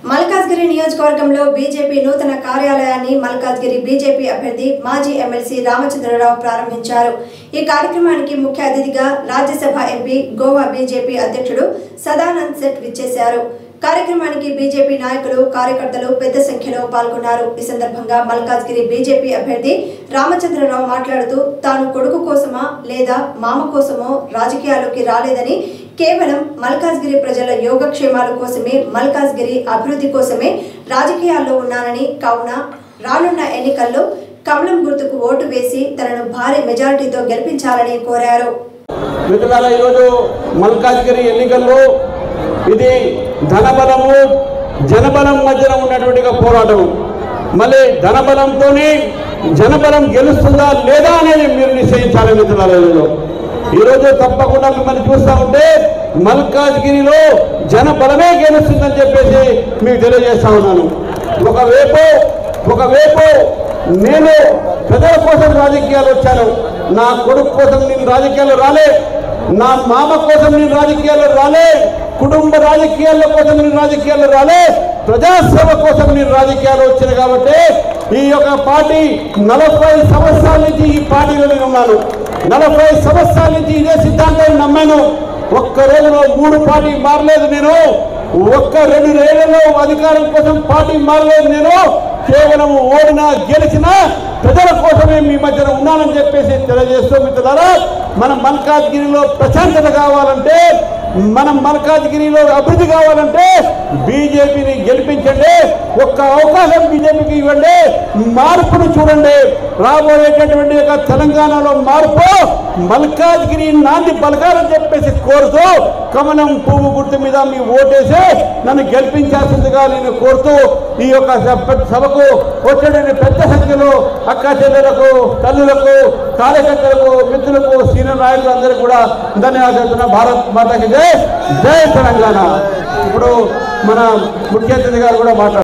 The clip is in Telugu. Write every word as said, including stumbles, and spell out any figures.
మల్కాజ్గిరి నియోజకవర్గంలో బీజేపీ నూతన కార్యాలయాన్ని మల్కాజ్గిరి బీజేపీ అభ్యర్థి మాజీ ఎమ్మెల్సీ రామచంద్రరావు ప్రారంభించారు। ఈ కార్యక్రమానికి ముఖ్య అతిథిగా రాజ్యసభ ఎంపీ గోవా బీజేపీ అధ్యక్షుడు సదానంద్ సెట్ విచ్చేశారు। కార్యక్రమానికి బీజేపీ నాయకులు కార్యకర్తలు పెద్ద సంఖ్యలో పాల్గొన్నారు। ఈ సందర్భంగా మల్కాజ్గిరి బీజేపీ అభ్యర్థి రామచంద్రరావు మాట్లాడుతూ తాను కొడుకు కోసమా లేదా మామ కోసమో రాజకీయాల్లోకి రాలేదని కేవలం మల్కాజ్గిరి ప్రజల యోగక్షేమాల కోసమే మల్కాజ్గిరి అభివృద్ధి కోసమే రాజకీయాల్లో ఉన్నానని కావున రానున్న ఎన్నికల్లో కమలం గుర్తుకు ఓటు వేసి తనను భారీ మెజారిటీతో గెలిపించాలని కోరారు। మిత్రులారా, ఈరోజు మల్కాజ్గిరి ఎన్నికల్లో ఇది ధనబలము జనబలం మధ్యన ఉన్నటువంటి పోరాటం। మళ్ళీ ధనబలంతోనే జనబలం గెలుస్తుందా లేదా అనేది మీరు నిశ్చయించాలి మిత్రులారా। ఈరోజు తప్పకుండా మిమ్మల్ని చూస్తూ ఉంటే మల్కాజ్గిరిలో జనబలమే గెలుస్తుందని చెప్పేసి మీకు తెలియజేస్తా ఉన్నాను। ఒకవైపు ఒకవైపు నేను ప్రజల కోసం రాజకీయాలు వచ్చాను, నా కొడుకు కోసం నేను రాజకీయాలు రాలే, నా మామ కోసం నేను రాజకీయాల్లో రాలే, కుటుంబ రాజకీయాల కోసం నేను రాజకీయాల్లో రాలే, ప్రజాసేవ కోసం నేను రాజకీయాలు వచ్చాను। కాబట్టి ఈ యొక్క పార్టీ నలభై సంవత్సరాల నుంచి ఈ పార్టీలో నేను ఉన్నాను, నలభై సంవత్సరాల నుంచి ఇదే సిద్ధాంతాన్ని నమ్మాను। ఒక్క రోజులో మూడు పార్టీ మారలేదు నేను, ఒక్క రెండు ఏళ్లలో అధికారం కోసం పార్టీ మారలేదు నేను, కేవలం ఓడినా గెలిచినా ప్రజల కోసమే మీ మధ్యన ఉన్నానని చెప్పేసి తెలియజేస్తూ మిత్రులారా, మనం మల్కాజ్గిరిలో ప్రశాంతత కావాలంటే, మనం మల్కాజ్గిరిలో అభివృద్ధి కావాలంటే బీజేపీని గెలిపించండి, ఒక్క అవకాశం బీజేపీకి ఇవ్వండి, మార్పును చూడండి। రాబోయేటటువంటి యొక్క తెలంగాణలో మార్పు మల్కాజ్గిరి నాంది పలకాలని చెప్పేసి కోరుతూ కమలం పువ్వు గుర్తు మీద మీ ఓటేసి నన్ను గెలిపించాల్సిందిగా నేను కోరుతూ ఈ యొక్క సభకు వచ్చేటువంటి పెద్ద సంఖ్యలో అక్క చెల్లెలకు, తల్లులకు, కార్యకర్తలకు, మిత్రులకు, సీనియర్ నాయకులు అందరికీ కూడా ధన్యవాదాలు। భారత్ మాతాకి జై, జై తెలంగాణ। ఇప్పుడు మన ముఖ్య అతిథి గారు కూడా మాట్లాడారు।